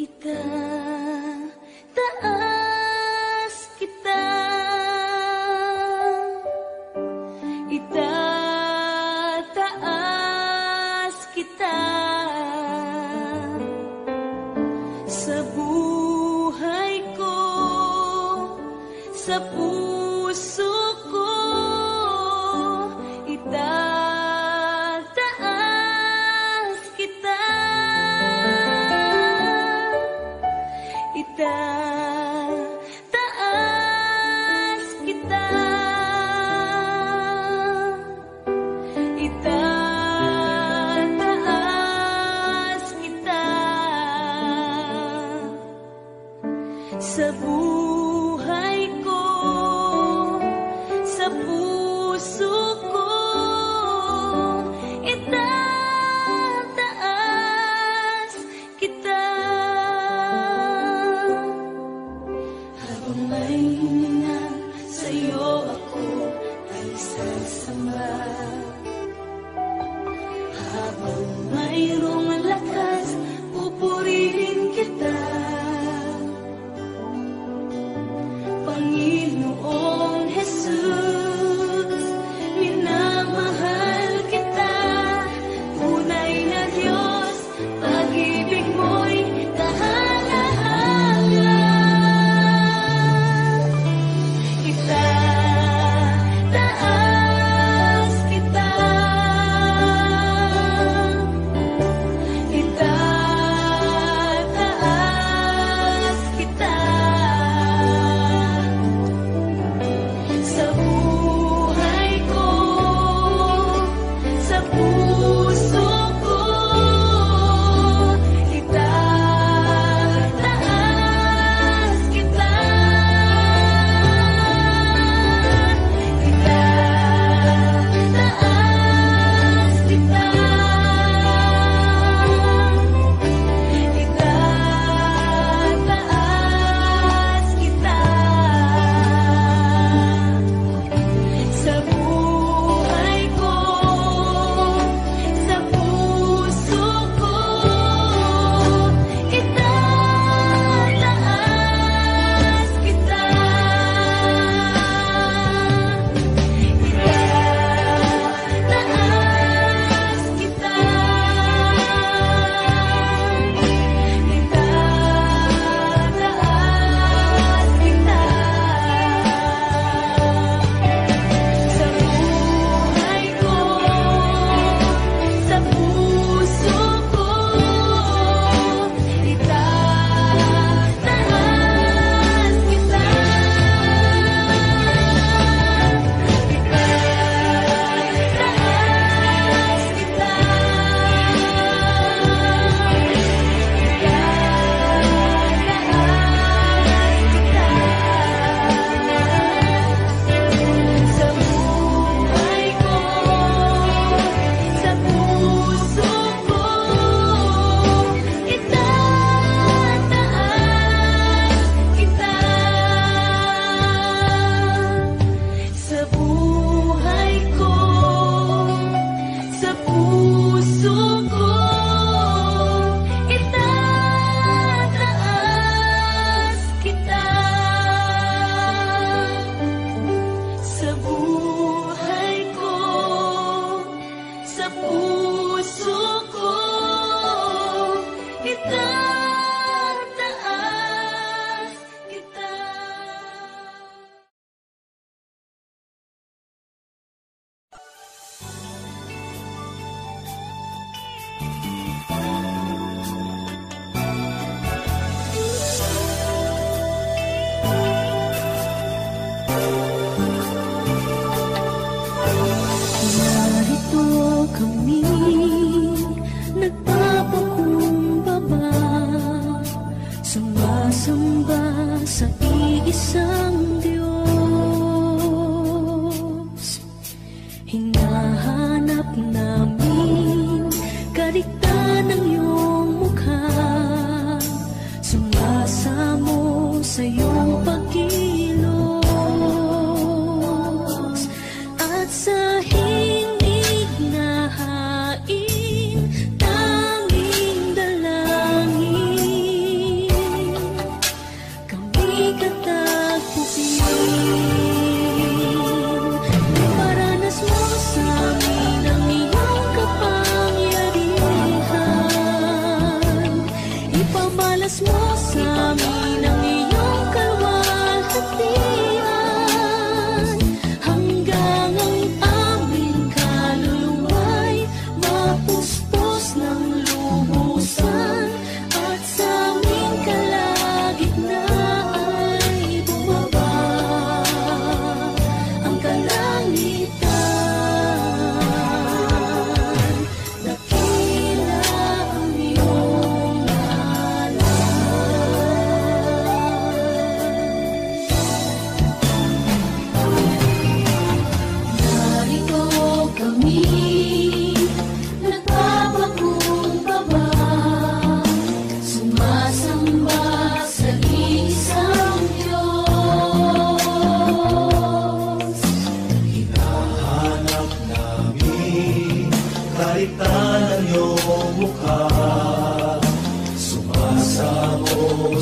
Dalangin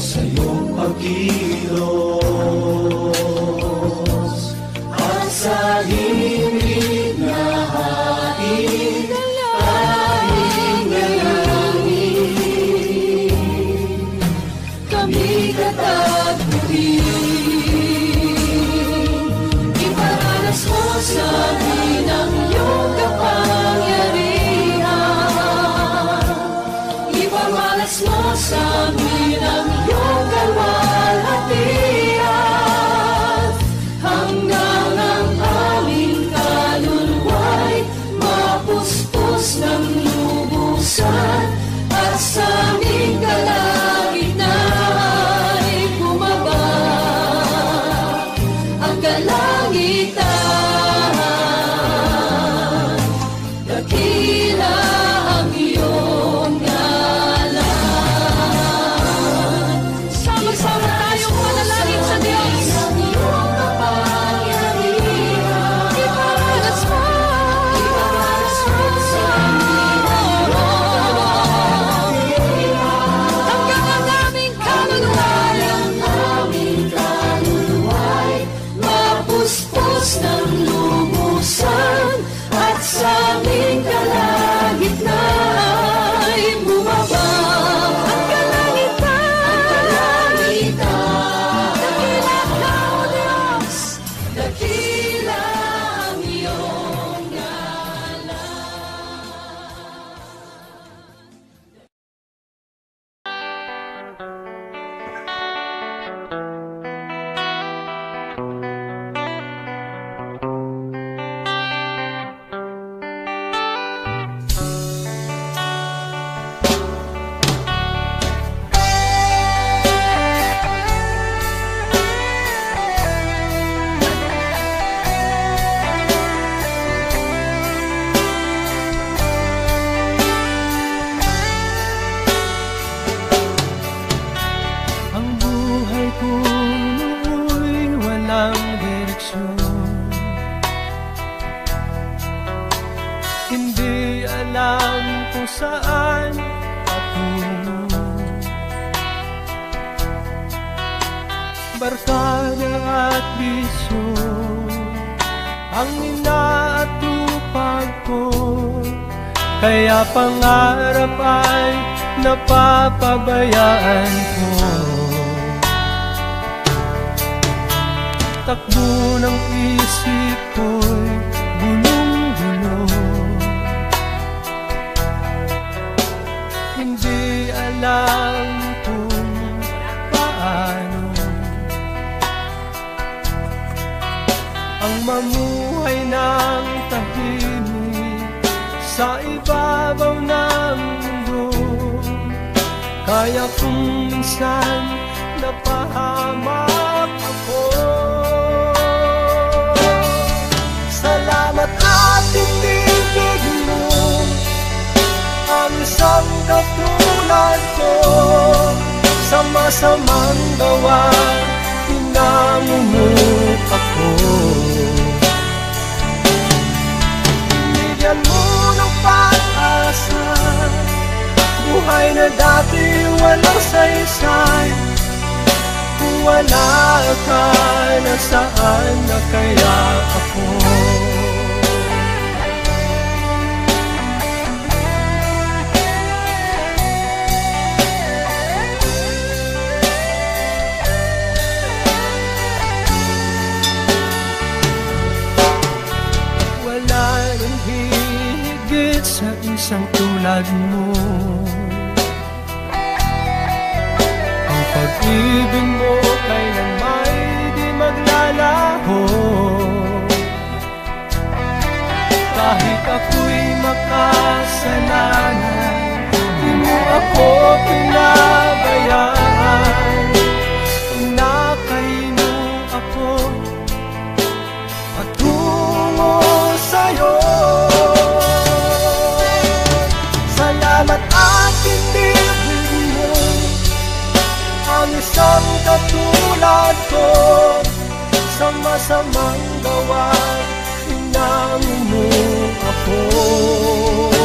sa iyong pagkilos at sa himig na hain tayong dalangin. Kami katagpuin, iparanas mo sa amin ang iyong kapangyarihan. Ipamalas mo sa amin ang iyong kalwalhatian, hanggang ang aming kaluluwa'y mapuspos ng lubusan, at sa aming kalagitna'y bumaba ang kalangitan. Dakila ang iyong ngalan. Sama-sama tayong manalangin sa Diyos. Ang iyong kapangyarihan, iparanas mo sa amin ang iyong hanggang ang aming kaluluwa'y mapuspos ng lubusan, at sa aming kalagitna'y bumaba ang kalangitan. Dakila ka, O Diyos, dakila ang iyong ngalan. Ang buhay ko nooy walang direksyon, hindi alam kung saan patungo. Barkada at bisyo ang inaatupag ko, kaya pangarap ay napapabayaan ko. Takbo ng isip ko'y gulong-gulo, hindi alam kung paano ang mamuhay ng tahimik sa ibabaw ng mundo. Kaya kung minsan napahamak ako, salamat at tinibig mo ang isang katulad ko. Sa masamang gawa, pinamumuk ako. Binigyan mo ng pag-asa, buhay na dati walang saysay. Kung wala ka, nasaan na kaya ako? Wala rin higit sa isang tulad mo. Ang pag-ibig mo kailan may di maglalaho. Kahit ako'y makasalanan, di mo ako pinabayaan. Inakay mo ako patungo sa'yo. Salamat at tinibig mo ang isang katulad ko. Sa masamang gawa, pinamumuk ako.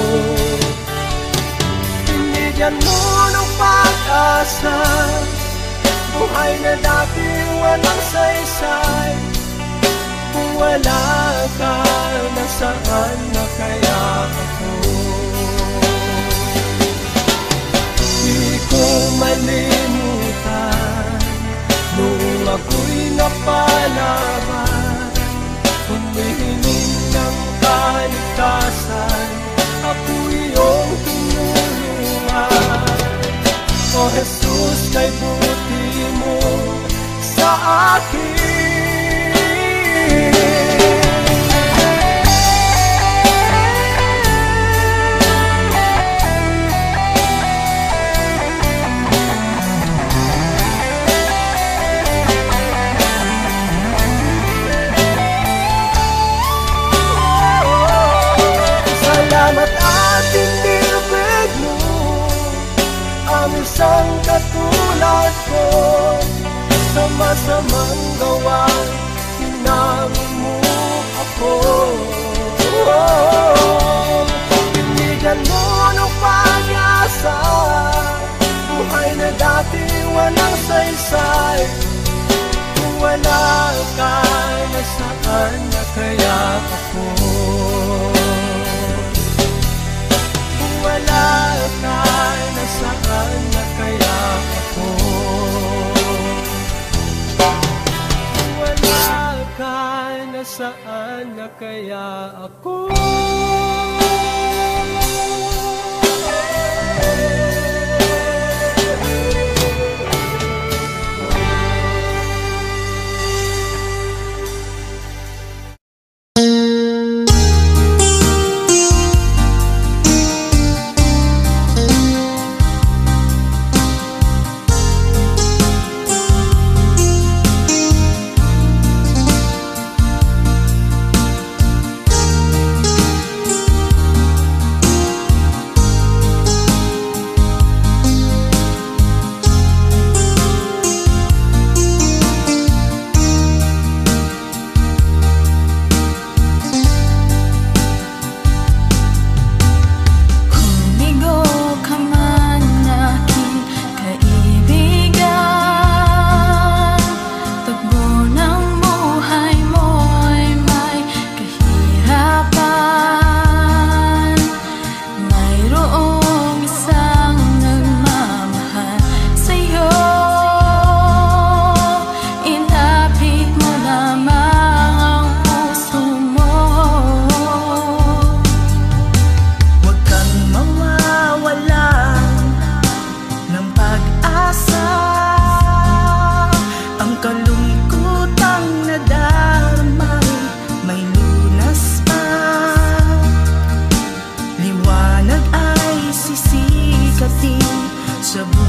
Binigyan mo ng pag-asa, buhay na dati walang saysay. Kung wala ka, nasaan na kaya ako? Di ko malimutan noong ako'y napalaban, humihiling ng kaligtasan, ako iyong tinulungan. O Jesus, kay buti mo sa akin. Salamat ating nilibig mo ang isang katulad ko. Sa masamang gawain, hinangin mo ako. Binigyan mo ng pag-asa, buhay na dati walang saysay. Kung wala ka, nasaan na kaya ako? Kung wala ka, nasaan na kaya ako? Kung wala ka, nasaan na kaya ako? Sa